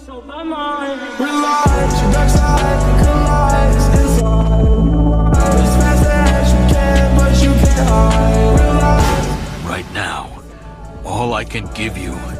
Realize your dark side collides inside. As fast as you can, but you can't hide. Realize Right now, all I can give you